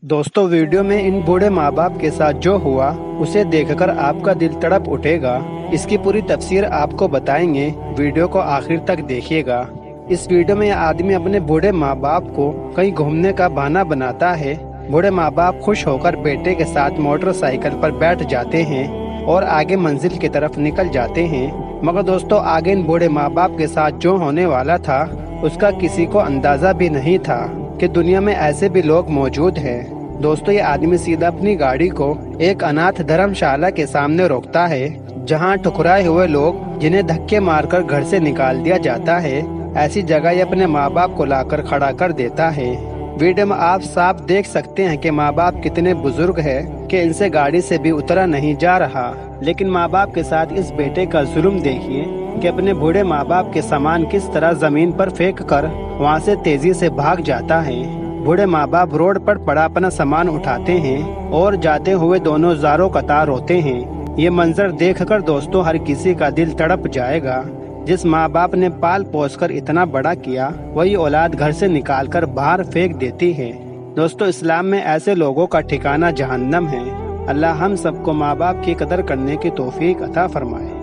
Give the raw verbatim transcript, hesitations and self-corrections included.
दोस्तों, वीडियो में इन बूढ़े माँ बाप के साथ जो हुआ उसे देखकर आपका दिल तड़प उठेगा। इसकी पूरी तफसीर आपको बताएंगे, वीडियो को आखिर तक देखिएगा। इस वीडियो में यह आदमी अपने बूढ़े माँ बाप को कहीं घूमने का बहाना बनाता है। बूढ़े माँ बाप खुश होकर बेटे के साथ मोटरसाइकिल पर बैठ जाते हैं और आगे मंजिल की तरफ निकल जाते हैं। मगर दोस्तों, आगे इन बूढ़े माँ बाप के साथ जो होने वाला था उसका किसी को अंदाजा भी नहीं था कि दुनिया में ऐसे भी लोग मौजूद हैं। दोस्तों, ये आदमी सीधा अपनी गाड़ी को एक अनाथ धर्मशाला के सामने रोकता है, जहां ठुकराए हुए लोग जिन्हें धक्के मारकर घर से निकाल दिया जाता है, ऐसी जगह ये अपने माँ बाप को लाकर खड़ा कर देता है। वीडियो में आप साफ देख सकते हैं कि माँ बाप कितने बुजुर्ग हैं कि इनसे गाड़ी से भी उतरा नहीं जा रहा। लेकिन माँ बाप के साथ इस बेटे का जुल्म देखिए कि अपने बूढ़े माँ बाप के सामान किस तरह जमीन पर फेंक कर वहाँ से तेजी से भाग जाता है। बूढ़े माँ बाप रोड पर पड़ा अपना सामान उठाते हैं और जाते हुए दोनों ज़ारों कतार रोते हैं। ये मंजर देखकर दोस्तों हर किसी का दिल तड़प जाएगा। जिस माँ बाप ने पाल पोस कर इतना बड़ा किया, वही औलाद घर से निकालकर बाहर फेंक देती है। दोस्तों, इस्लाम में ऐसे लोगों का ठिकाना जहन्नम है। अल्लाह हम सबको माँ बाप की कदर करने की तौफीक अता फरमाए।